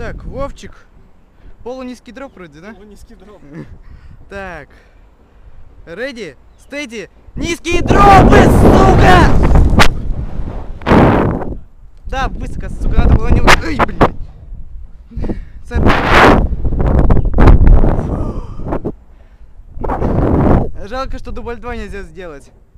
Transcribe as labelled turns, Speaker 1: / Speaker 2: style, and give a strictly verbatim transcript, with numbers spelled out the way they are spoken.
Speaker 1: Так, Вовчик. Полунизкий дроп вроде, да?
Speaker 2: Полунизкий дроп.
Speaker 1: Так. Ready, steady. Низкие дропы, сука! Да, высоко, сука, надо было не... Ой, блин. Жалко, что дубль два нельзя сделать.